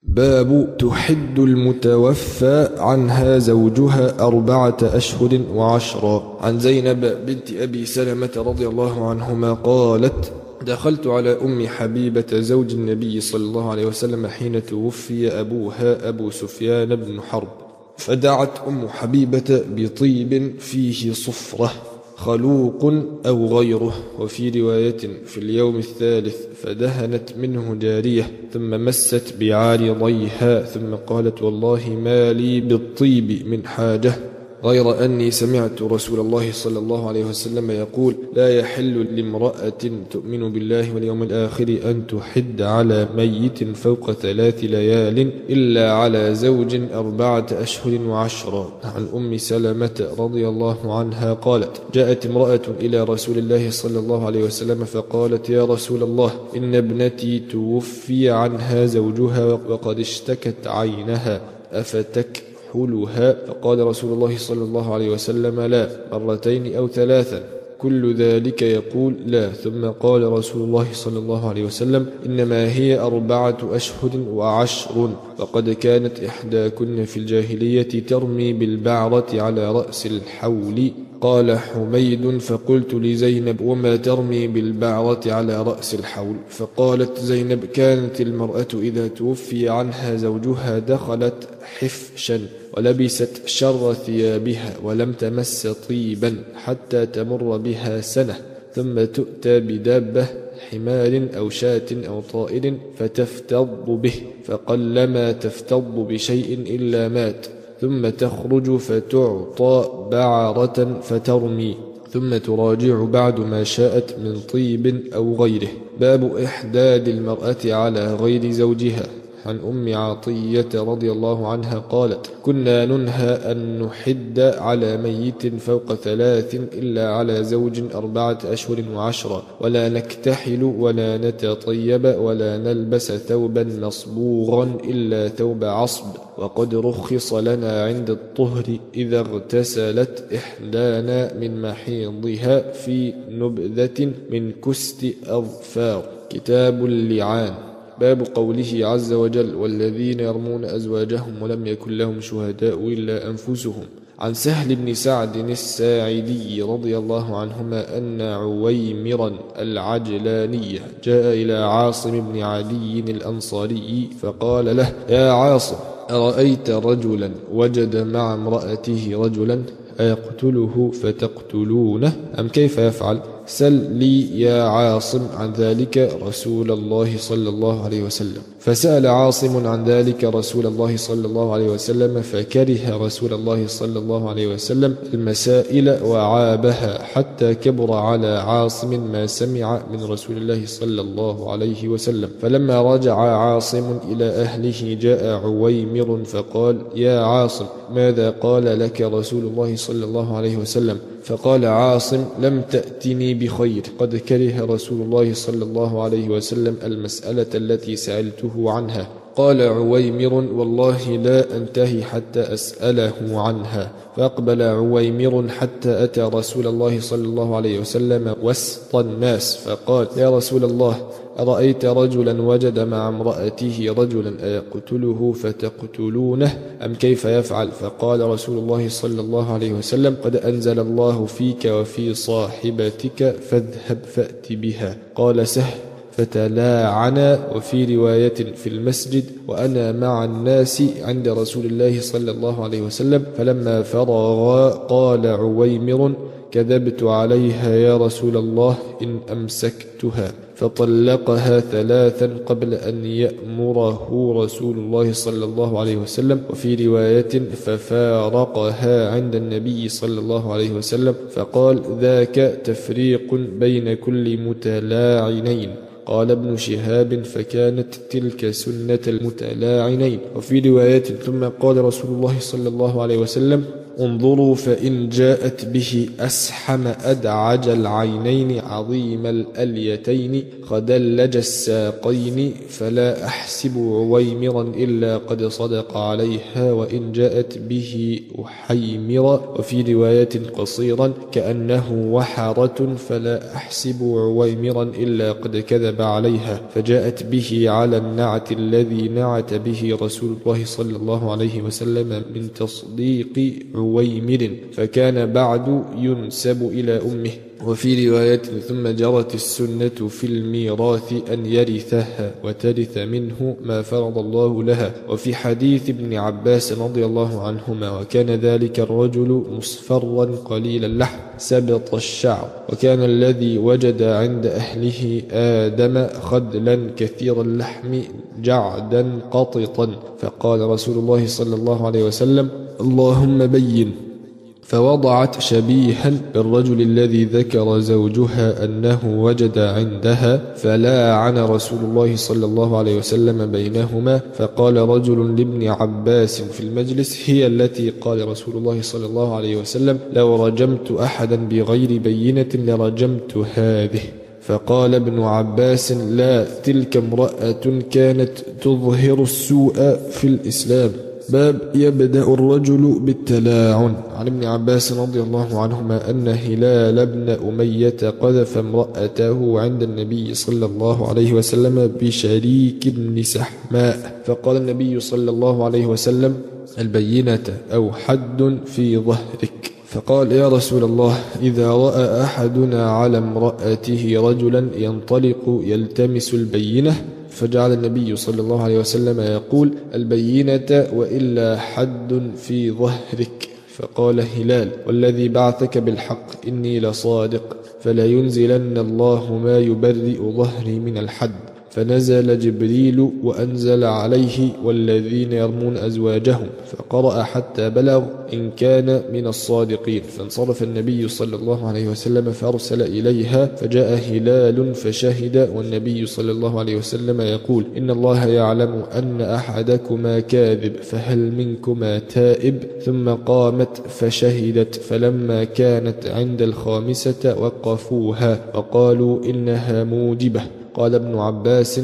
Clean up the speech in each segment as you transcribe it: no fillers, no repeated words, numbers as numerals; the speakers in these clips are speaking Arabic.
باب تحد المتوفى عنها زوجها 4 أشهر و10. عن زينب بنت أبي سلمة رضي الله عنهما قالت: دخلت على أم حبيبة زوج النبي صلى الله عليه وسلم حين توفي أبوها أبو سفيان بن حرب، فدعت أم حبيبة بطيب فيه صفرة خلوق أو غيره، وفي رواية في اليوم الثالث فدهنت منه جارية ثم مست بعارضيها ثم قالت: والله ما لي بالطيب من حاجة غير أني سمعت رسول الله صلى الله عليه وسلم يقول: لا يحل لامرأة تؤمن بالله واليوم الآخر أن تحد على ميت فوق 3 ليال إلا على زوج 4 أشهر و10. عن أم سلمة رضي الله عنها قالت: جاءت امرأة إلى رسول الله صلى الله عليه وسلم فقالت: يا رسول الله، إن ابنتي توفي عنها زوجها وقد اشتكت عينها، أفتكحلها؟ فقال رسول الله صلى الله عليه وسلم: لا، 2 أو 3. كل ذلك يقول لا. ثم قال رسول الله صلى الله عليه وسلم: إنما هي 4 أشهر و10، وقد كانت إحداكن في الجاهلية ترمي بالبعرة على رأس الحول. قال حميد: فقلت لزينب: وما ترمي بالبعرة على رأس الحول؟ فقالت زينب: كانت المرأة إذا توفي عنها زوجها دخلت حفشا ولبست شر ثيابها ولم تمس طيبا حتى تمر بها سنة، ثم تؤتى بدابة، حمار أو شاة أو طائر، فتفتض به، فقلما تفتض بشيء إلا مات، ثم تخرج فتعطى بعرة فترمي، ثم تراجع بعد ما شاءت من طيب أو غيره. باب إحداد المرأة على غير زوجها. عن أم عطية رضي الله عنها قالت: كنا ننهى أن نحد على ميت فوق 3 إلا على زوج 4 أشهر و10، ولا نكتحل ولا نتطيب ولا نلبس ثوبا مصبوغا إلا ثوب عصب، وقد رخص لنا عند الطهر إذا اغتسلت إحدانا من محيضها في نبذة من كست أظفار. كتاب اللعان. باب قوله عز وجل: والذين يرمون أزواجهم ولم يكن لهم شهداء إلا أنفسهم. عن سهل بن سعد الساعدي رضي الله عنهما أن عويمرا العجلاني جاء إلى عاصم بن عدي الأنصاري فقال له: يا عاصم، أرأيت رجلا وجد مع امرأته رجلا، أيقتله فتقتلونه أم كيف يفعل؟ سل لي يا عاصم عن ذلك رسول الله صلى الله عليه وسلم. فسأل عاصم عن ذلك رسول الله صلى الله عليه وسلم، فكره رسول الله صلى الله عليه وسلم المسائل وعابها، حتى كبر على عاصم ما سمع من رسول الله صلى الله عليه وسلم. فلما رجع عاصم إلى أهله جاء عويمر فقال: يا عاصم، ماذا قال لك رسول الله صلى الله عليه وسلم؟ فقال عاصم: لم تأتني بخير، قد كره رسول الله صلى الله عليه وسلم المسألة التي سألته عنها. قال عويمر: والله لا أنتهي حتى أسأله عنها. فأقبل عويمر حتى أتى رسول الله صلى الله عليه وسلم وسط الناس فقال: يا رسول الله، أرأيت رجلا وجد مع امرأته رجلا، أيقتله فتقتلونه أم كيف يفعل؟ فقال رسول الله صلى الله عليه وسلم: قد أنزل الله فيك وفي صاحبتك، فاذهب فأت بها. قال سهل: فتلاعنا. وفي رواية في المسجد وأنا مع الناس عند رسول الله صلى الله عليه وسلم. فلما فرغا قال عويمر: كذبت عليها يا رسول الله إن أمسكتها. فطلقها 3 قبل أن يأمره رسول الله صلى الله عليه وسلم. وفي رواية ففارقها عند النبي صلى الله عليه وسلم فقال: ذاك تفريق بين كل متلاعنين. قال ابن شهاب: فكانت تلك سنة المتلاعنين. وفي رواية ثم قال رسول الله صلى الله عليه وسلم: انظروا فإن جاءت به أسحم أدعج العينين عظيم الأليتين خدلج الساقين فلا أحسب عويمرا إلا قد صدق عليها، وإن جاءت به أحيمرا وفي رواية قصيرا كأنه وحرة فلا أحسب عويمرا إلا قد كذب عليها، فجاءت به على النعت الذي نعت به رسول الله صلى الله عليه وسلم من تصديق عويمر، فكان بعد ينسب إلى أمه. وفي رواية ثم جرت السنة في الميراث أن يرثها وترث منه ما فرض الله لها. وفي حديث ابن عباس رضي الله عنهما وكان ذلك الرجل مصفرا قليل اللحم سبط الشعر، وكان الذي وجد عند أهله آدم خدلا كثير اللحم جعدا قططا، فقال رسول الله صلى الله عليه وسلم اللهم بين، فوضعت شبيها بالرجل الذي ذكر زوجها أنه وجد عندها، فلاعن رسول الله صلى الله عليه وسلم بينهما، فقال رجل لابن عباس في المجلس هي التي قال رسول الله صلى الله عليه وسلم لو رجمت أحدا بغير بينة لرجمت هذه، فقال ابن عباس لا تلك امرأة كانت تظهر السوء في الإسلام. باب يبدأ الرجل بالتلاعن. عن ابن عباس رضي الله عنهما أن هلال بن أمية قذف امرأته عند النبي صلى الله عليه وسلم بشريك بن سحماء، فقال النبي صلى الله عليه وسلم البينة أو حد في ظهرك، فقال يا رسول الله إذا رأى أحدنا على امرأته رجلا ينطلق يلتمس البينة، فجعل النبي صلى الله عليه وسلم يقول البينة وإلا حد في ظهرك، فقال هلال والذي بعثك بالحق إني لصادق، فلا ينزلن الله ما يبرئ ظهري من الحد، فنزل جبريل وأنزل عليه والذين يرمون أزواجهم، فقرأ حتى بلغ إن كان من الصادقين، فانصرف النبي صلى الله عليه وسلم فأرسل إليها، فجاء هلال فشهد، والنبي صلى الله عليه وسلم يقول إن الله يعلم أن أحدكما كاذب فهل منكما تائب، ثم قامت فشهدت، فلما كانت عند الخامسة وقفوها وقالوا إنها موجبة. قال ابن عباس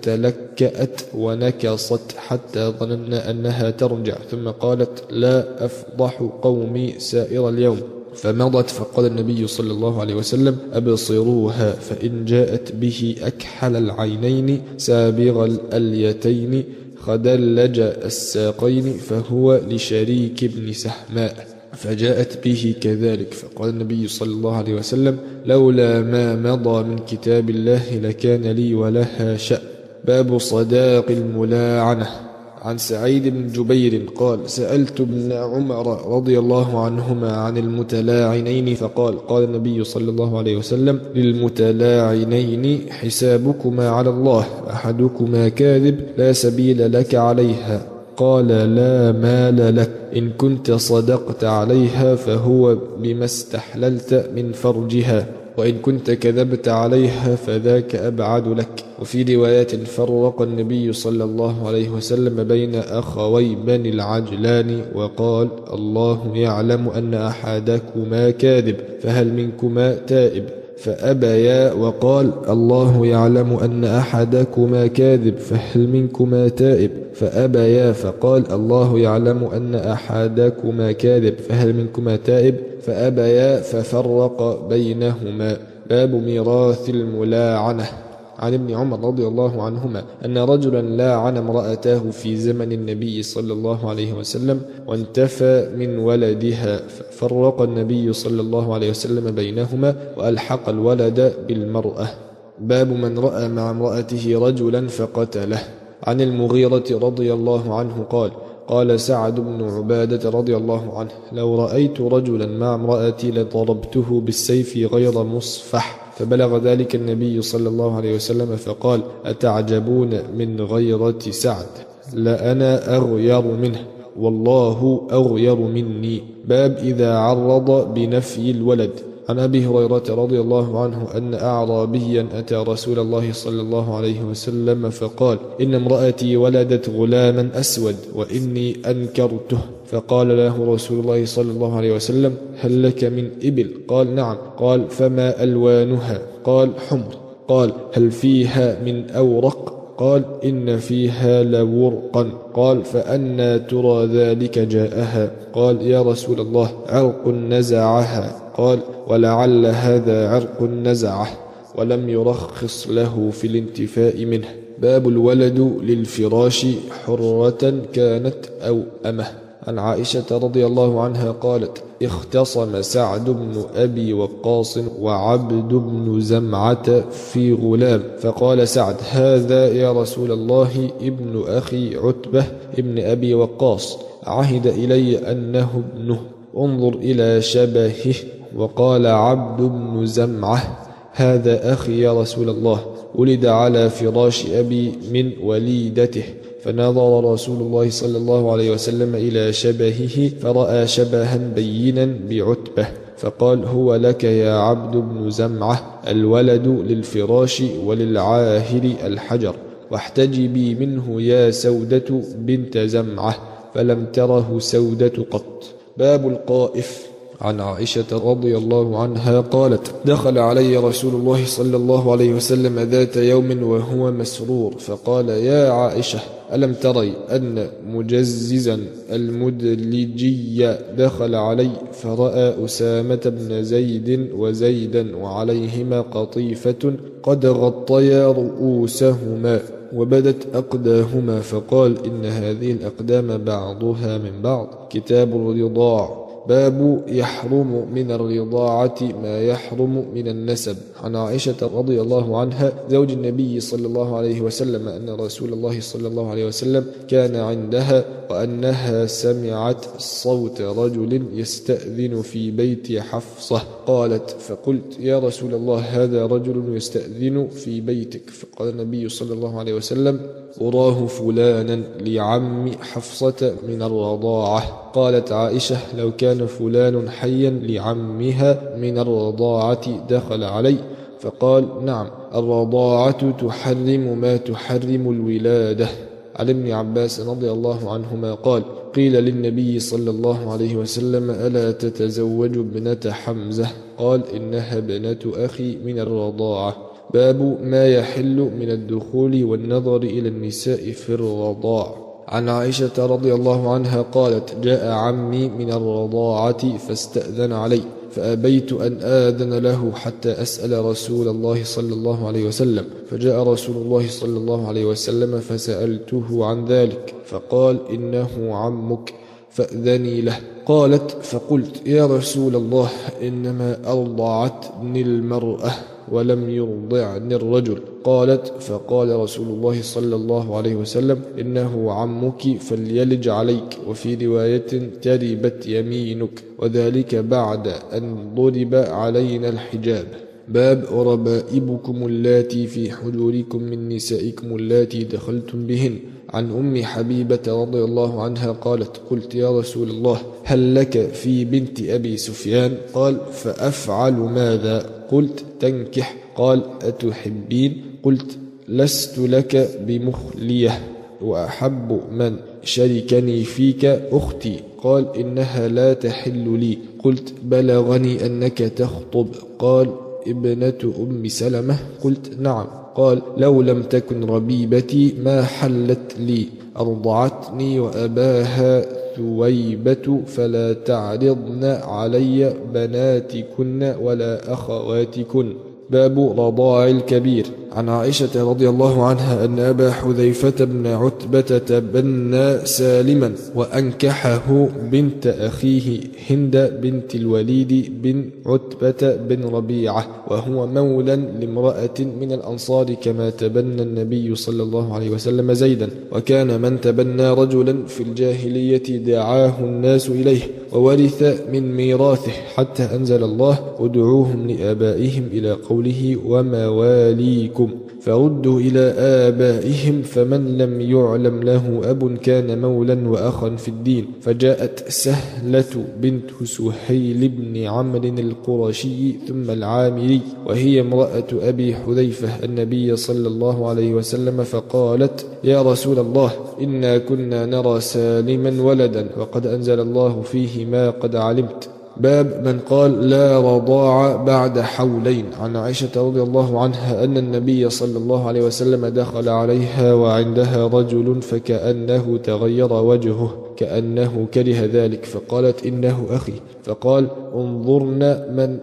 فتلكأت ونكصت حتى ظننا أنها ترجع، ثم قالت لا أفضح قومي سائر اليوم، فمضت، فقال النبي صلى الله عليه وسلم أبصروها، فإن جاءت به أكحل العينين سابغ الأليتين خدلج الساقين فهو لشريك بن سحماء، فجاءت به كذلك، فقال النبي صلى الله عليه وسلم لولا ما مضى من كتاب الله لكان لي ولها شأن. باب صداق الملاعنة. عن سعيد بن جبير قال سألت ابن عمر رضي الله عنهما عن المتلاعنين، فقال قال النبي صلى الله عليه وسلم للمتلاعنين حسابكما على الله، أحدكما كاذب لا سبيل لك عليها، قال لا مال لك، إن كنت صدقت عليها فهو بما استحللت من فرجها، وإن كنت كذبت عليها فذاك أبعد لك. وفي رواية فرق النبي صلى الله عليه وسلم بين أخوي بني العجلان وقال الله يعلم أن أحدكما كاذب فهل منكما تائب، فأبيا، وقال الله يعلم أن أحدكما كاذب فهل منكما تائب، فأبيا، فقال الله يعلم أن أحدكما كاذب فهل منكما تائب، فأبيا، ففرق بينهما. باب ميراث الملاعنة. عن ابن عمر رضي الله عنهما أن رجلا لاعن امرأته في زمن النبي صلى الله عليه وسلم وانتفى من ولدها، ففرق النبي صلى الله عليه وسلم بينهما وألحق الولد بالمرأة. باب من رأى مع امرأته رجلا فقتله. عن المغيرة رضي الله عنه قال قال سعد بن عبادة رضي الله عنه لو رأيت رجلا مع امرأتي لضربته بالسيف غير مصفح، فبلغ ذلك النبي صلى الله عليه وسلم فقال أتعجبون من غيرة سعد، لأنا أغير منه والله أغير مني. باب إذا عرض بنفي الولد. عن أبي هريرة رضي الله عنه أن أعرابيا أتى رسول الله صلى الله عليه وسلم فقال: إن امرأتي ولدت غلاما أسود وإني أنكرته. فقال له رسول الله صلى الله عليه وسلم: هل لك من إبل؟ قال: نعم. قال: فما ألوانها؟ قال: حمر. قال: هل فيها من أورق؟ قال: إن فيها لورقا. قال: فأنى ترى ذلك جاءها؟ قال: يا رسول الله، عرق نزعها. قال: ولعل هذا عرق نزعه. ولم يرخص له في الانتفاء منه. باب الولد للفراش حرة كانت أو أمه. عن عائشة رضي الله عنها قالت: اختصم سعد بن أبي وقاص وعبد بن زمعة في غلام، فقال سعد: هذا يا رسول الله ابن أخي عتبة ابن أبي وقاص، عهد إلي أنه ابنه، انظر إلى شبهه. وقال عبد بن زمعة: هذا أخي يا رسول الله، ولد على فراش أبي من وليدته. فنظر رسول الله صلى الله عليه وسلم إلى شبهه فرأى شبها بينا بعتبة، فقال: هو لك يا عبد بن زمعة، الولد للفراش وللعاهر الحجر، واحتجبي منه يا سودة بنت زمعة. فلم تره سودة قط. باب القائف. عن عائشة رضي الله عنها قالت: دخل علي رسول الله صلى الله عليه وسلم ذات يوم وهو مسرور، فقال: يا عائشة، ألم تري أن مجززا المدلجي دخل علي فرأى أسامة بن زيد وزيدا وعليهما قطيفة قد غطيا رؤوسهما وبدت أقداهما، فقال: إن هذه الأقدام بعضها من بعض. كتاب الرضاع. باب يحرم من الرضاعة ما يحرم من النسب. عن عائشة رضي الله عنها زوج النبي صلى الله عليه وسلم أن رسول الله صلى الله عليه وسلم كان عندها وأنها سمعت صوت رجل يستأذن في بيت حفصة. قالت: فقلت: يا رسول الله، هذا رجل يستأذن في بيتك. فقال النبي صلى الله عليه وسلم: أراه فلانا لعم حفصة من الرضاعة. قالت عائشة: لو كان فلان حيا لعمها من الرضاعة دخل علي. فقال: نعم، الرضاعة تحرم ما تحرم الولادة. عن ابن عباس رضي الله عنهما قال: قيل للنبي صلى الله عليه وسلم: ألا تتزوج ابنة حمزة؟ قال: إنها ابنة أخي من الرضاعة. باب ما يحل من الدخول والنظر إلى النساء في الرضاع. عن عائشة رضي الله عنها قالت: جاء عمي من الرضاعة فاستأذن علي، فأبيت أن آذن له حتى أسأل رسول الله صلى الله عليه وسلم، فجاء رسول الله صلى الله عليه وسلم فسألته عن ذلك، فقال: إنه عمك فأذني له. قالت: فقلت: يا رسول الله، إنما أرضعتني المرأة ولم يرضعني الرجل. قالت: فقال رسول الله صلى الله عليه وسلم: إنه عمك فليلج عليك. وفي رواية: تربت يمينك، وذلك بعد أن ضرب علينا الحجاب. باب ربائبكم اللاتي في حجوركم من نسائكم اللاتي دخلتم بهن. عن أم حبيبة رضي الله عنها قالت: قلت: يا رسول الله، هل لك في بنت أبي سفيان؟ قال: فأفعل ماذا؟ قلت: تنكح. قال: أتحبين؟ قلت: لست لك بمخلية، وأحب من شركني فيك أختي. قال: إنها لا تحل لي. قلت: بلغني أنك تخطب. قال: ابنة أم سلمة. قلت: نعم. قال: لو لم تكن ربيبتي ما حلت لي، أرضعتني وأباها ثويبة، فلا تعرضن علي بناتكن ولا أخواتكن. باب رضاع الكبير. عن عائشة رضي الله عنها أن أبا حذيفة بن عتبة تبنى سالما وأنكحه بنت أخيه هند بنت الوليد بن عتبة بن ربيعة، وهو مولى لامرأة من الأنصار، كما تبنى النبي صلى الله عليه وسلم زيدا. وكان من تبنى رجلا في الجاهلية دعاه الناس إليه وورث من ميراثه، حتى أنزل الله: ادعوهم لآبائهم إلى قوله: ومواليكم. فردوا إلى آبائهم، فمن لم يعلم له أب كان مولا وأخا في الدين. فجاءت سهلة بنت سهيل بن عمرو القرشي ثم العامري، وهي امرأة أبي حذيفة النبي صلى الله عليه وسلم، فقالت: يا رسول الله، إنا كنا نرى سالما ولدا، وقد أنزل الله فيه ما قد علمت. باب من قال لا رضاع بعد حولين. عن عائشة رضي الله عنها أن النبي صلى الله عليه وسلم دخل عليها وعندها رجل، فكأنه تغير وجهه كأنه كره ذلك، فقالت: إنه أخي. فقال: انظرن من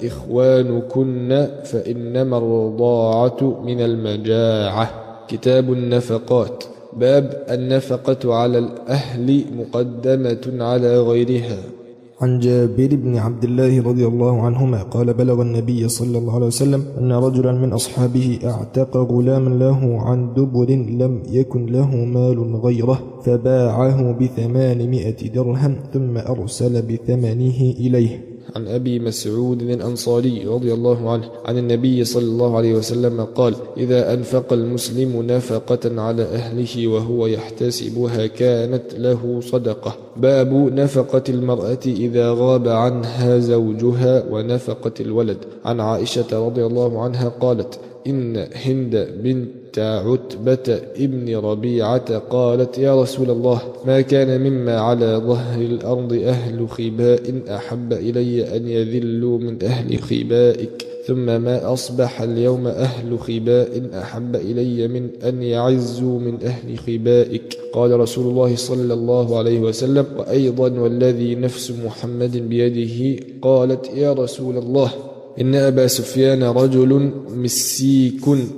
إخوانكن، فإنما الرضاعة من المجاعة. كتاب النفقات. باب النفقة على الأهل مقدمة على غيرها. عن جابر بن عبد الله رضي الله عنهما قال: بلغ النبي صلى الله عليه وسلم أن رجلا من أصحابه اعتق غلاما له عن دبر لم يكن له مال غيره، فباعه ب800 درهم ثم أرسل بثمنه إليه. عن أبي مسعود الأنصاري رضي الله عنه عن النبي صلى الله عليه وسلم قال: إذا أنفق المسلم نفقة على أهله وهو يحتسبها كانت له صدقة. باب نفقة المرأة إذا غاب عنها زوجها ونفقة الولد. عن عائشة رضي الله عنها قالت: إن هند بنت عتبة ابن ربيعة قالت: يا رسول الله، ما كان مما على ظهر الأرض أهل خباء أحب إلي أن يذلوا من أهل خبائك، ثم ما أصبح اليوم أهل خباء أحب إلي من أن يعزوا من أهل خبائك. قال رسول الله صلى الله عليه وسلم: وأيضا والذي نفس محمد بيده. قالت: يا رسول الله، إن أبا سفيان رجل مسيك،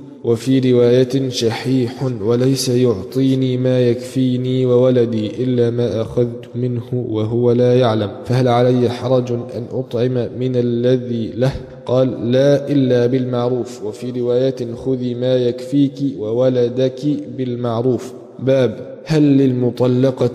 وفي رواية شحيح، وليس يعطيني ما يكفيني وولدي إلا ما أخذت منه وهو لا يعلم، فهل علي حرج أن أطعم من الذي له؟ قال: لا، إلا بالمعروف. وفي رواية خذي ما يكفيك وولدك بالمعروف. باب هل للمطلقة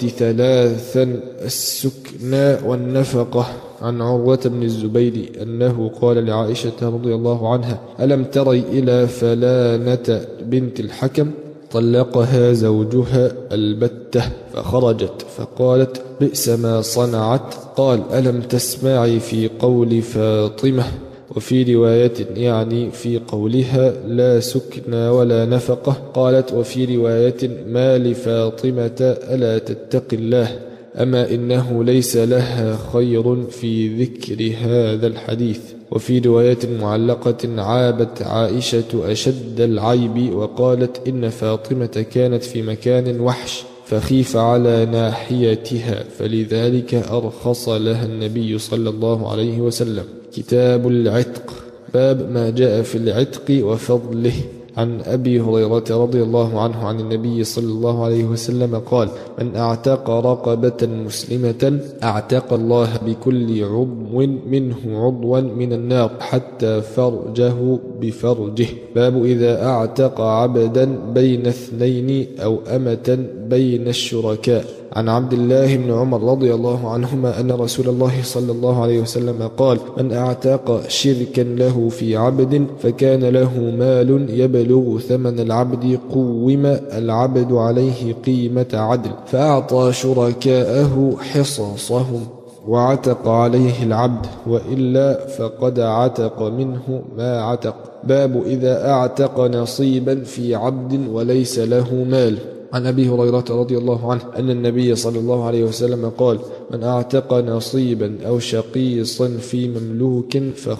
3 السكنى والنفقة. عن عروة بن الزبير أنه قال لعائشة رضي الله عنها: ألم تري إلى فلانة بنت الحكم طلقها زوجها البتة فخرجت، فقالت: بئس ما صنعت. قال: ألم تسمعي في قول فاطمة؟ وفي رواية يعني في قولها لا سكنى ولا نفقة. قالت: وفي رواية ما لفاطمة ألا تتق الله؟ أما إنه ليس لها خير في ذكر هذا الحديث. وفي رواية معلقة عابت عائشة أشد العيب، وقالت: إن فاطمة كانت في مكان وحش فخيف على ناحيتها، فلذلك أرخص لها النبي صلى الله عليه وسلم. كتاب العتق. باب ما جاء في العتق وفضله. عن أبي هريرة رضي الله عنه عن النبي صلى الله عليه وسلم قال: من اعتق رقبة مسلمة اعتق الله بكل عضو منه عضوا من النار حتى فرجه بفرجه. باب إذا اعتق عبدا بين 2 أو أمة بين الشركاء. عن عبد الله بن عمر رضي الله عنهما أن رسول الله صلى الله عليه وسلم قال: من اعتق شركا له في عبد فكان له مال يبلغ ثمن العبد قوم العبد عليه قيمة عدل، فأعطى شركاءه حصصهم وعتق عليه العبد، وإلا فقد عتق منه ما عتق. باب إذا اعتق نصيبا في عبد وليس له مال. عن أبي هريرة رضي الله عنه أن النبي صلى الله عليه وسلم قال: من اعتق نصيبا أو شقيصا في مملوك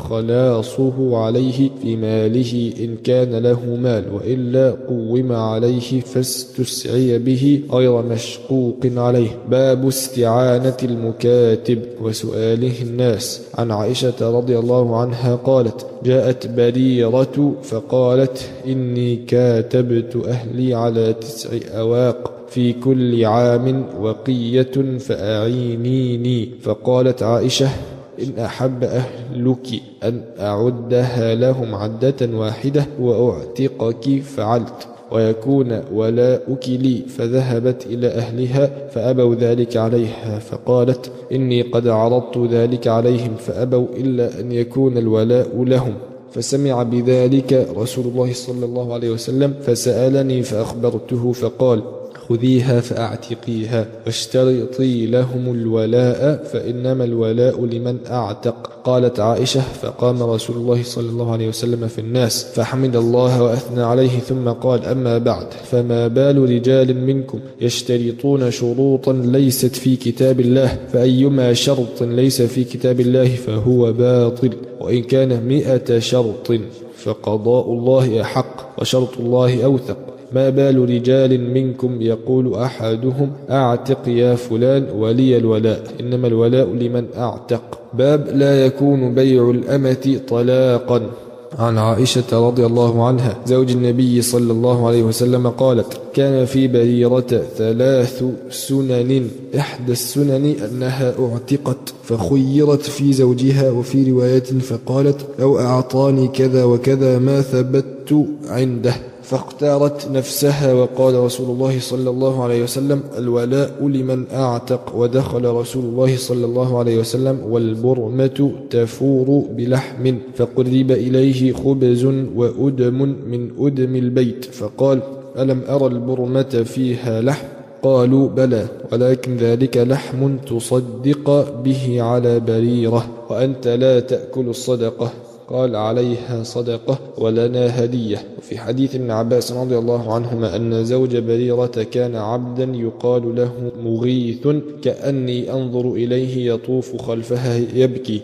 فخلاصه عليه في ماله إن كان له مال، وإلا قوم عليه فاستسعي به غير مشقوق عليه. باب استعانة المكاتب وسؤاله الناس. عن عائشة رضي الله عنها قالت: جاءت بريرة فقالت: إني كاتبت أهلي على 9 أواق في كل عام وقية فأعينيني. فقالت عائشة: إن أحب أهلك أن أعدها لهم عدة واحدة وأعتقك فعلت، ويكون ولاؤك لي. فذهبت إلى أهلها فأبوا ذلك عليها، فقالت: إني قد عرضت ذلك عليهم فأبوا إلا أن يكون الولاء لهم. فسمع بذلك رسول الله صلى الله عليه وسلم فسألني فأخبرته فقال: خذيها فأعتقيها واشترطي لهم الولاء فإنما الولاء لمن أعتق. قالت عائشة: فقام رسول الله صلى الله عليه وسلم في الناس فحمد الله وأثنى عليه ثم قال: أما بعد، فما بال رجال منكم يشترطون شروطا ليست في كتاب الله، فأيما شرط ليس في كتاب الله فهو باطل، وإن كان 100 شرط فقضاء الله أحق وشرط الله أوثق. ما بال رجال منكم يقول أحدهم: أعتق يا فلان ولي الولاء، إنما الولاء لمن أعتق. باب لا يكون بيع الأمة طلاقا. عن عائشة رضي الله عنها زوج النبي صلى الله عليه وسلم قالت: كان في بريرة 3 سنن، إحدى السنن أنها أعتقت فخيرت في زوجها، وفي رواية فقالت: لو أعطاني كذا وكذا ما ثبت عنده، فاختارت نفسها. وقال رسول الله صلى الله عليه وسلم: الولاء لمن أعتق. ودخل رسول الله صلى الله عليه وسلم والبرمة تفور بلحم، فقرب إليه خبز وأدم من أدم البيت، فقال: ألم أرى البرمة فيها لحم؟ قالوا: بلى، ولكن ذلك لحم تصدق به على بريرة، وأنت لا تأكل الصدقة. قال: عليها صدقة ولنا هدية. وفي حديث ابن عباس رضي الله عنهما أن زوج بريرة كان عبدا يقال له مغيث، كأني أنظر إليه يطوف خلفها يبكي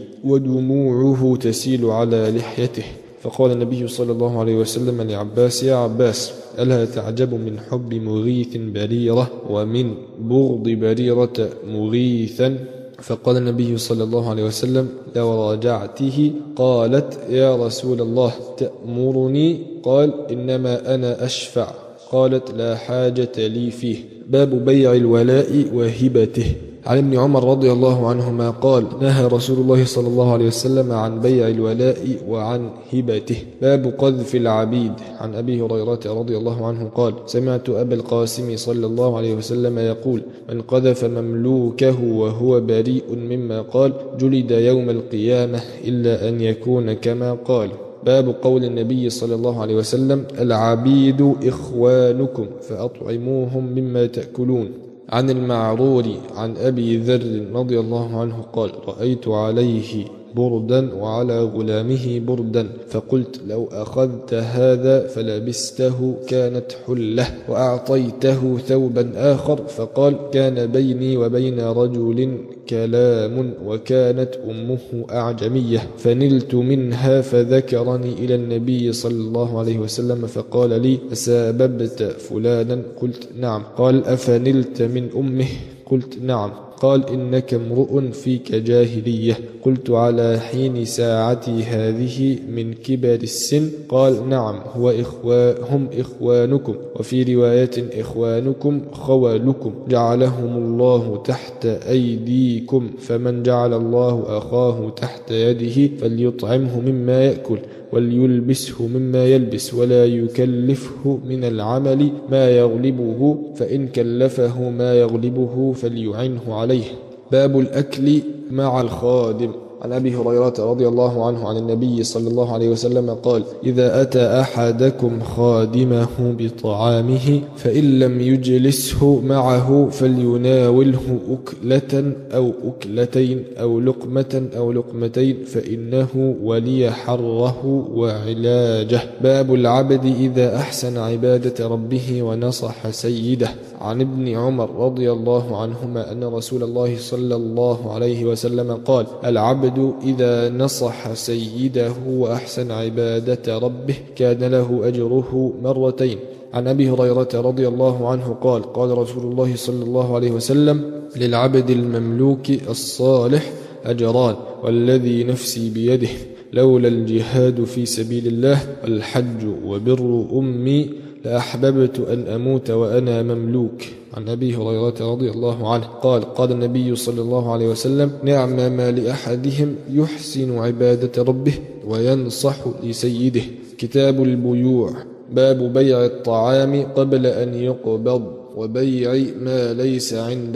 ودموعه تسيل على لحيته. فقال النبي صلى الله عليه وسلم لعباس: يا عباس، ألا تعجب من حب مغيث بريرة ومن بغض بريرة مغيثا؟ فقال النبي صلى الله عليه وسلم: لو راجعته. قالت: يا رسول الله، تأمرني؟ قال: إنما أنا أشفع. قالت: لا حاجة لي فيه. باب بيع الولاء وهبته. عن ابن عمر رضي الله عنهما قال: نهى رسول الله صلى الله عليه وسلم عن بيع الولاء وعن هبته. باب قذف العبيد. عن أبي هريرة رضي الله عنه قال: سمعت أبا القاسم صلى الله عليه وسلم يقول: من قذف مملوكه وهو بريء مما قال جلد يوم القيامة إلا أن يكون كما قال. باب قول النبي صلى الله عليه وسلم: العبيد إخوانكم فأطعموهم مما تأكلون. عن المعرور عن أبي ذر رضي الله عنه قال: رأيت عليه بردا وعلى غلامه بردا، فقلت: لو أخذت هذا فلبسته كانت حلة، وأعطيته ثوبا آخر. فقال: كان بيني وبين رجل كلام، وكانت أمه أعجمية، فنلت منها فذكرني إلى النبي صلى الله عليه وسلم فقال لي: أساببت فلانا؟ قلت: نعم. قال: أفنلت من أمه؟ قلت: نعم. قال: إنك امرؤ فيك جاهلية. قلت: على حين ساعتي هذه من كبر السن؟ قال: نعم، هم إخوانكم، وفي رواية إخوانكم خوالكم، جعلهم الله تحت أيديكم، فمن جعل الله أخاه تحت يده فليطعمه مما يأكل وليلبسه مما يلبس، ولا يكلفه من العمل ما يغلبه، فإن كلفه ما يغلبه فليعنه عليه. باب الأكل مع الخادم. عن أبي هريرة رضي الله عنه عن النبي صلى الله عليه وسلم قال: إذا أتى أحدكم خادمه بطعامه فإن لم يجلسه معه فليناوله أكلة أو أكلتين أو لقمة أو لقمتين، فإنه ولي حره وعلاجه. باب العبد إذا أحسن عبادة ربه ونصح سيده. عن ابن عمر رضي الله عنهما أن رسول الله صلى الله عليه وسلم قال: العبد إذا نصح سيده وأحسن عبادة ربه كان له أجره مرتين. عن أبي هريرة رضي الله عنه قال: قال رسول الله صلى الله عليه وسلم: للعبد المملوك الصالح أجران، والذي نفسي بيده، لولا الجهاد في سبيل الله والحج وبر أمي لأحببت أن أموت وأنا مملوك. عن أبي هريرة رضي الله عنه قال: قال النبي صلى الله عليه وسلم: نعم ما لأحدهم يحسن عبادة ربه وينصح لسيده. كتاب البيوع. باب بيع الطعام قبل أن يقبض وبيع ما ليس عندك.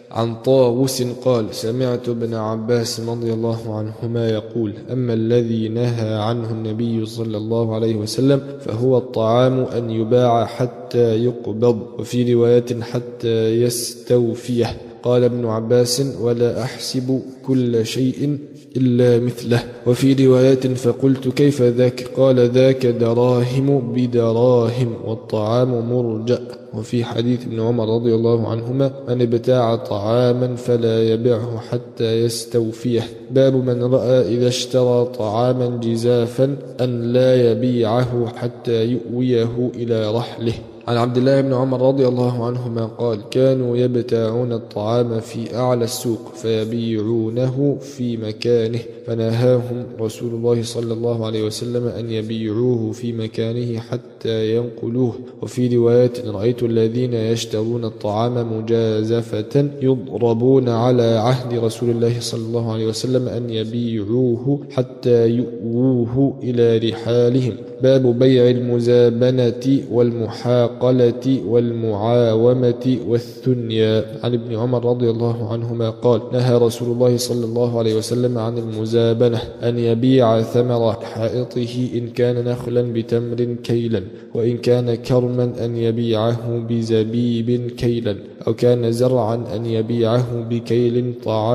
عن طاووس قال سمعت ابن عباس رضي الله عنهما يقول أما الذي نهى عنه النبي صلى الله عليه وسلم فهو الطعام أن يباع حتى يقبض، وفي رواية حتى يستوفيه. قال ابن عباس ولا أحسب كل شيء إلا مثله. وفي رواية فقلت كيف ذاك؟ قال ذاك دراهم بدراهم والطعام مرجأ. وفي حديث ابن عمر رضي الله عنهما من ابتاع طعاما فلا يبعه حتى يستوفيه. باب من رأى إذا اشترى طعاما جزافا أن لا يبيعه حتى يؤويه إلى رحله. عن عبد الله بن عمر رضي الله عنهما قال كانوا يبتاعون الطعام في أعلى السوق فيبيعونه في مكانه، فنهاهم رسول الله صلى الله عليه وسلم أن يبيعوه في مكانه حتى ينقلوه. وفي رواية رأيت الذين يشترون الطعام مجازفة يضربون على عهد رسول الله صلى الله عليه وسلم أن يبيعوه حتى يؤووه إلى رحالهم. باب بيع المزابنة والمحاقلة والمعاومة والثنيا. عن ابن عمر رضي الله عنهما قال نهى رسول الله صلى الله عليه وسلم عن المزابنة أن يبيع ثمر حائطه إن كان نخلا بتمر كيلا، وإن كان كرما أن يبيعه بزبيب كيلا، أو كان زرعا أن يبيعه بكيل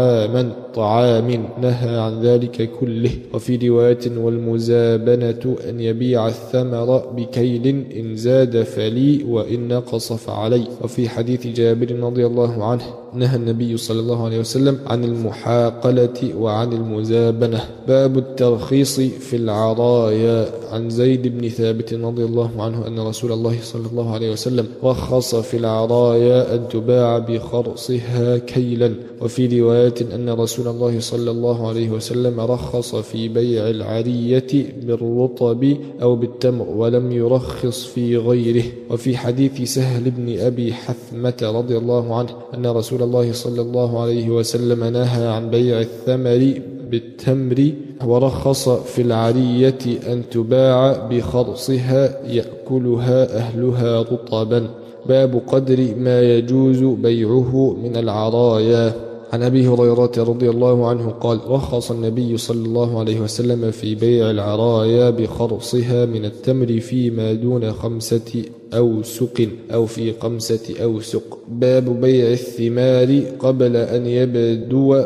طعام نهى عن ذلك كله. وفي رواية والمزابنة أن يبيع الثمر بكيل إن زاد فلي وإن نقص فعلي. وفي حديث جابر رضي الله عنه نهى النبي صلى الله عليه وسلم عن المحاقلة وعن المزابنة. باب الترخيص في العرايا. عن زيد بن ثابت رضي الله عنه أن رسول الله صلى الله عليه وسلم رخص في العرايا أن تباع بخرصها كيلا. وفي رواية أن رسول الله صلى الله عليه وسلم رخص في بيع العرية بالرطب أو بالتمر ولم يرخص في غيره. وفي حديث سهل بن أبي حثمة رضي الله عنه أن رسول الله صلى الله عليه وسلم نهى عن بيع الثمر بالتمر ورخص في العرية أن تباع بخرصها يأكلها أهلها رطبا. باب قدر ما يجوز بيعه من العرايا. عن أبي هريرة رضي الله عنه قال رخص النبي صلى الله عليه وسلم في بيع العرايا بخرصها من التمر فيما دون 5 أوسق أو في 5 أوسق. باب بيع الثمار قبل أن يبدو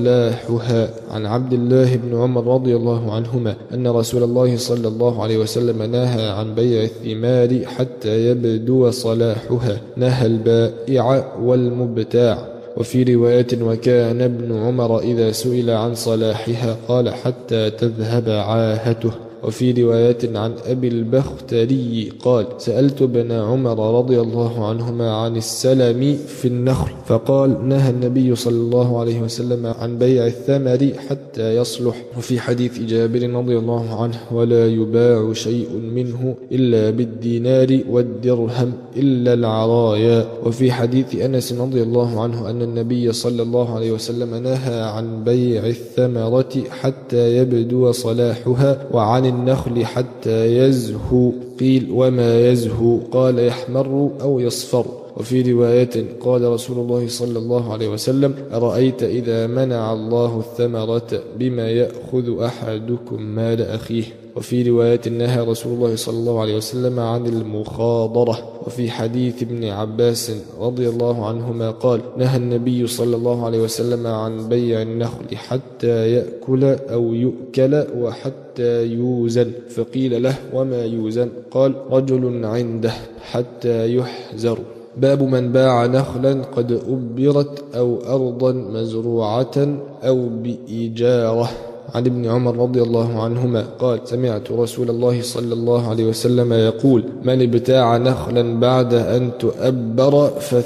صلاحها. عن عبد الله بن عمر رضي الله عنهما أن رسول الله صلى الله عليه وسلم نهى عن بيع الثمار حتى يبدو صلاحها، نهى البائع والمبتاع. وفي رواية وكان ابن عمر إذا سئل عن صلاحها قال حتى تذهب عاهته. وفي رواية عن أبي البختري قال سألت ابن عمر رضي الله عنهما عن السلم في النخل فقال نهى النبي صلى الله عليه وسلم عن بيع الثمر حتى يصلح. وفي حديث جابر رضي الله عنه ولا يباع شيء منه إلا بالدينار والدرهم إلا العرايا. وفي حديث أنس رضي الله عنه أن النبي صلى الله عليه وسلم نهى عن بيع الثمرة حتى يبدو صلاحها وعن النخل حتى يزهو. قيل وما يزهو؟ قال يحمر أو يصفر. وفي رواية قال رسول الله صلى الله عليه وسلم أرأيت إذا منع الله الثمرة بما يأخذ أحدكم مال أخيه. وفي رواية نهى رسول الله صلى الله عليه وسلم عن المخاضرة. وفي حديث ابن عباس رضي الله عنهما قال نهى النبي صلى الله عليه وسلم عن بيع النخل حتى يأكل أو يؤكل وحتى يوزن. فقيل له وما يوزن؟ قال رجل عنده حتى يحزر. باب من باع نخلا قد أبرت أو أرضا مزروعة أو بإجارة. عن ابن عمر رضي الله عنهما قال سمعت رسول الله صلى الله عليه وسلم يقول من ابتاع نخلا بعد أن تؤبر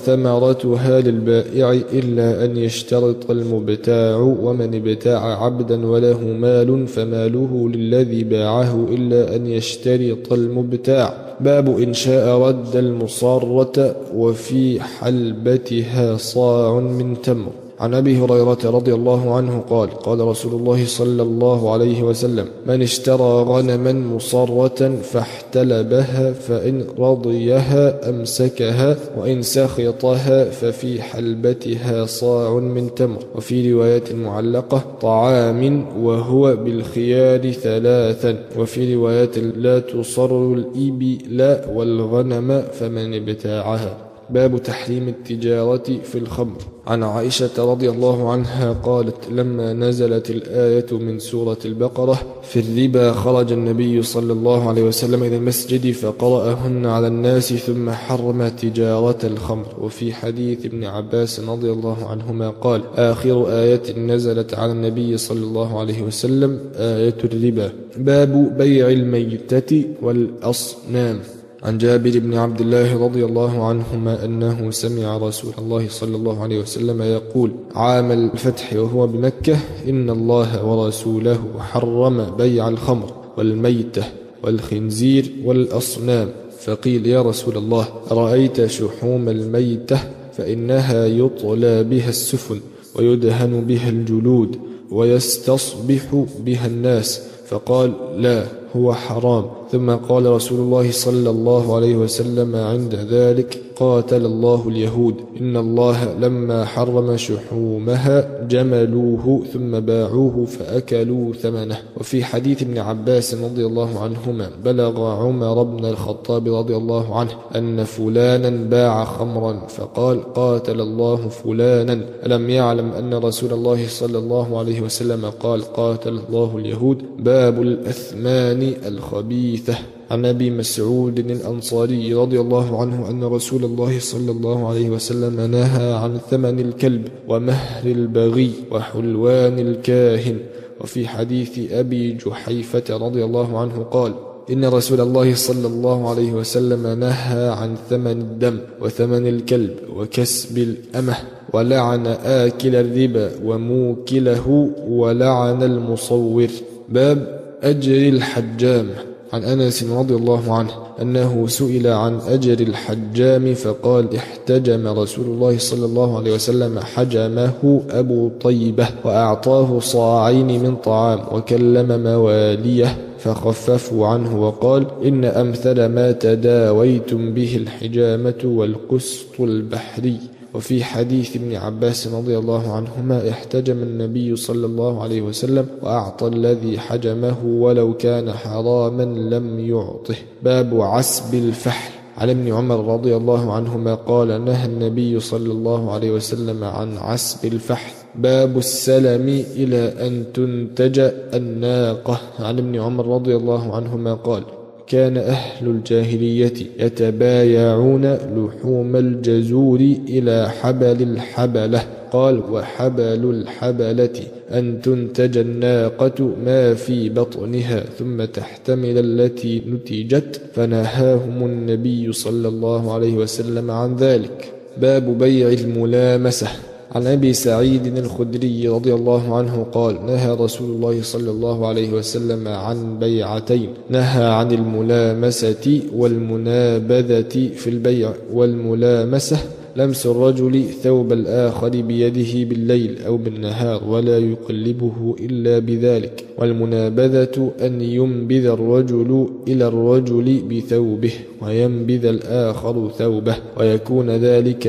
فثمرتها للبائع إلا أن يشترط المبتاع، ومن ابتاع عبدا وله مال فماله للذي باعه إلا أن يشترط المبتاع. باب إن شاء رد المصارة وفي حلبتها صاع من تمر. عن أبي هريرة رضي الله عنه قال قال رسول الله صلى الله عليه وسلم من اشترى غنما مصرة فاحتلبها فإن رضيها أمسكها وإن سخطها ففي حلبتها صاع من تمر. وفي رواية معلقة طعام وهو بالخيار 3. وفي رواية لا تصر الإبل والغنم فمن ابتاعها. باب تحريم التجارة في الخمر. عن عائشة رضي الله عنها قالت لما نزلت الآية من سورة البقرة في الربا خرج النبي صلى الله عليه وسلم إلى المسجد فقرأهن على الناس ثم حرم تجارة الخمر. وفي حديث ابن عباس رضي الله عنهما قال آخر آية نزلت على النبي صلى الله عليه وسلم آية الربا. باب بيع الميتة والأصنام. عن جابر بن عبد الله رضي الله عنهما أنه سمع رسول الله صلى الله عليه وسلم يقول عام الفتح وهو بمكة إن الله ورسوله حرم بيع الخمر والميتة والخنزير والأصنام. فقيل يا رسول الله أرأيت شحوم الميتة فإنها يطلى بها السفن ويدهن بها الجلود ويستصبح بها الناس. فقال لا هو حرام. ثم قال رسول الله صلى الله عليه وسلم عند ذلك قاتل الله اليهود إن الله لما حرم شحومها جملوه ثم باعوه فأكلوا ثمنه. وفي حديث ابن عباس رضي الله عنهما بلغ عمر بن الخطاب رضي الله عنه أن فلانا باع خمرا فقال قاتل الله فلانا ألم يعلم أن رسول الله صلى الله عليه وسلم قال قاتل الله اليهود. باب الأثمان الخبيثة. عن أبي مسعود الأنصاري رضي الله عنه أن رسول الله صلى الله عليه وسلم نهى عن ثمن الكلب ومهر البغي وحلوان الكاهن. وفي حديث أبي جحيفة رضي الله عنه قال إن رسول الله صلى الله عليه وسلم نهى عن ثمن الدم وثمن الكلب وكسب الأمة ولعن آكل الربا وموكله ولعن المصور. باب أجر الحجام. عن أنس رضي الله عنه أنه سئل عن أجر الحجام فقال احتجم رسول الله صلى الله عليه وسلم حجمه أبو طيبة وأعطاه صاعين من طعام وكلم مواليه فخففوا عنه وقال إن أمثل ما تداويتم به الحجامة والقسط البحري. وفي حديث ابن عباس رضي الله عنهما احتجم النبي صلى الله عليه وسلم وأعطى الذي حجمه ولو كان حراما لم يعطه. باب عسب الفحل. عن ابن عمر رضي الله عنهما قال نهى النبي صلى الله عليه وسلم عن عسب الفحل. باب السلم إلى أن تنتج الناقة. عن ابن عمر رضي الله عنهما قال كان أهل الجاهلية يتبايعون لحوم الجزور إلى حبل الحبلة. قال وحبل الحبلة أن تنتج الناقة ما في بطنها ثم تحتمل التي نتجت فنهاهم النبي صلى الله عليه وسلم عن ذلك. باب بيع الملامسة. عن أبي سعيد الخدري رضي الله عنه قال نهى رسول الله صلى الله عليه وسلم عن بيعتين نهى عن الملامسة والمنابذة في البيع. والملامسة لمس الرجل ثوب الآخر بيده بالليل أو بالنهار ولا يقلبه إلا بذلك. والمنابذة أن ينبذ الرجل إلى الرجل بثوبه وينبذ الآخر ثوبه ويكون ذلك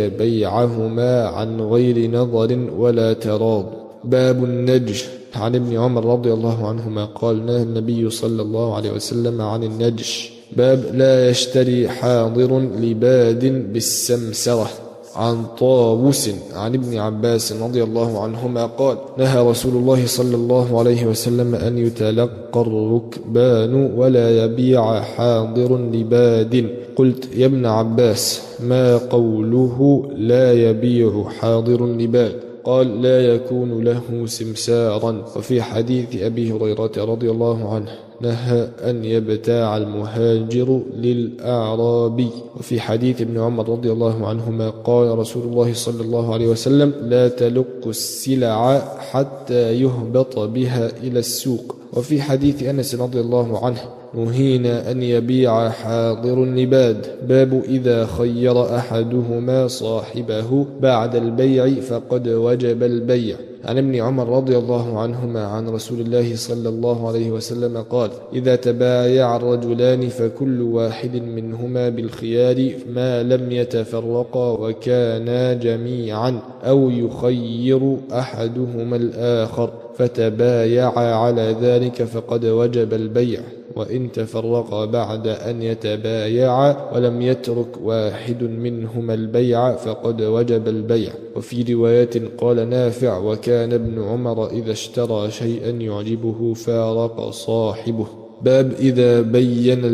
بيعهما عن غير نظر ولا تراض. باب النجش. عن ابن عمر رضي الله عنهما قال نهى النبي صلى الله عليه وسلم عن النجش. باب لا يشتري حاضر لباد بالسمسرة. عن طاووس عن ابن عباس رضي الله عنهما قال نهى رسول الله صلى الله عليه وسلم أن يتلقى الركبان ولا يبيع حاضر لباد. قلت يا ابن عباس ما قوله لا يبيع حاضر لباد؟ قال لا يكون له سمسارا. وفي حديث أبي هريرة رضي الله عنه نهى أن يبتاع المهاجر للأعرابي. وفي حديث ابن عمر رضي الله عنهما قال رسول الله صلى الله عليه وسلم لا تلق السلع حتى يهبط بها إلى السوق. وفي حديث أنس رضي الله عنه نهينا أن يبيع حاضر لباد. باب إذا خير أحدهما صاحبه بعد البيع فقد وجب البيع. عن ابن عمر رضي الله عنهما عن رسول الله صلى الله عليه وسلم قال: إذا تبايع الرجلان فكل واحد منهما بالخيار ما لم يتفرقا وكانا جميعا، أو يخير أحدهما الآخر فتبايعا على ذلك فقد وجب البيع. وإن تفرقا بعد أن يتبايعا ولم يترك واحد منهما البيع فقد وجب البيع. وفي رواية قال نافع: وكان ابن عمر إذا اشترى شيئا يعجبه فارق صاحبه. باب إذا بين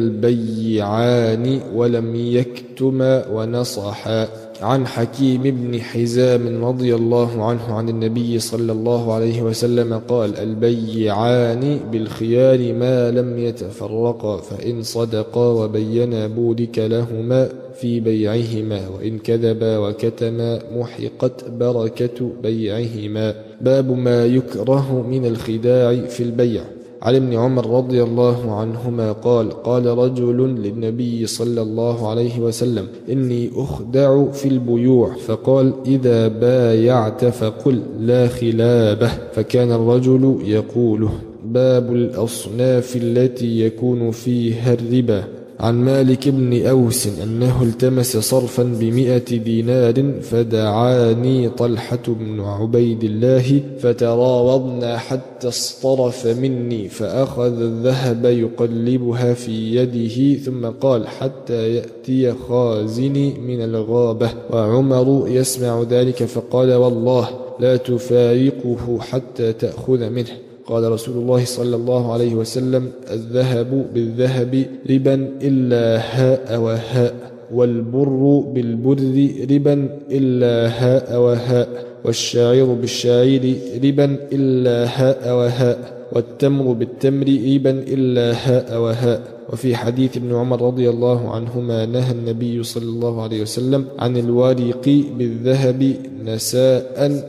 البيعان ولم يكتما ونصحا. عن حكيم بن حزام رضي الله عنه عن النبي صلى الله عليه وسلم قال: البيعان بالخيار ما لم يتفرقا، فإن صدقا وبينا بورك لهما في بيعهما، وإن كذبا وكتما محقت بركة بيعهما. باب ما يكره من الخداع في البيع. عن ابن عمر رضي الله عنهما قال: قال رجل للنبي صلى الله عليه وسلم: إني أخدع في البيوع، فقال: إذا بايعت فقل لا خلابه، فكان الرجل يقوله. باب الأصناف التي يكون فيها الربا. عن مالك بن أوس أنه التمس صرفا ب100 دينار فدعاني طلحة بن عبيد الله فتراوضنا حتى اصطرف مني، فأخذ الذهب يقلبها في يده ثم قال: حتى يأتي خازني من الغابة. وعمر يسمع ذلك فقال: والله لا تفارقه حتى تأخذ منه. قال رسول الله صلى الله عليه وسلم: الذهب بالذهب ربا إلا هاء وهاء، والبر بالبر ربا إلا هاء وهاء، والشعير بالشعير ربا إلا هاء وهاء، والتمر بالتمر ربا إلا هاء وهاء. وفي حديث ابن عمر رضي الله عنهما نهى النبي صلى الله عليه وسلم عن الورق بالذهب نساء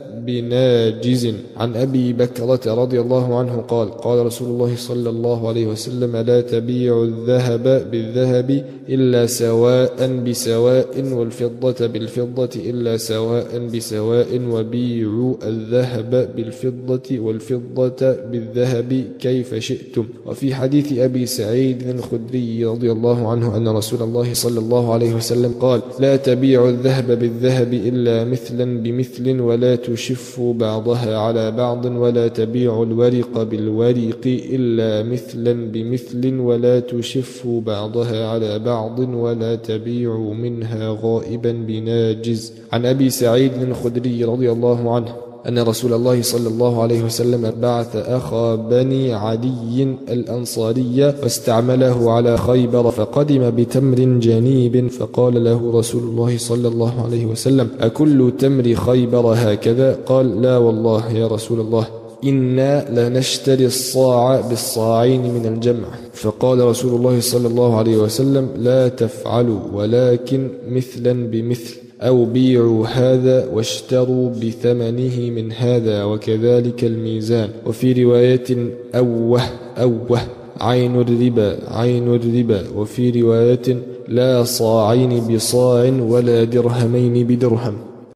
بناجز. عن أبي بكرة رضي الله عنه قال: قال رسول الله صلى الله عليه وسلم: لا تبيع الذهب بالذهب إلا سواء بسواء، والفضة بالفضة إلا سواء بسواء، وبيعوا الذهب بالفضة والفضة بالذهب كيف شئتم. وفي حديث أبي سعيد الخدري رضي الله عنه أن رسول الله صلى الله عليه وسلم قال: لا تبيع الذهب بالذهب إلا مثلا بمثل، ولا تشفوا بعضها على بعض، ولا تبيع الورق بالورق إلا مثلا بمثل، ولا تشفوا بعضها على بعض، ولا تبيعوا منها غائبا بناجز. عن أبي سعيد الخدري رضي الله عنه أن رسول الله صلى الله عليه وسلم بعث أخا بني عدي الأنصاري واستعمله على خيبر، فقدم بتمر جنيب، فقال له رسول الله صلى الله عليه وسلم: أكل تمر خيبر هكذا؟ قال: لا والله يا رسول الله، إنا لنشتري الصاع بالصاعين من الجمع. فقال رسول الله صلى الله عليه وسلم: لا تفعلوا، ولكن مثلا بمثل، أو بيعوا هذا واشتروا بثمنه من هذا، وكذلك الميزان. وفي رواية أوه عين الربا عين الربا. وفي رواية لا صاعين بصاع ولا درهمين بدرهم.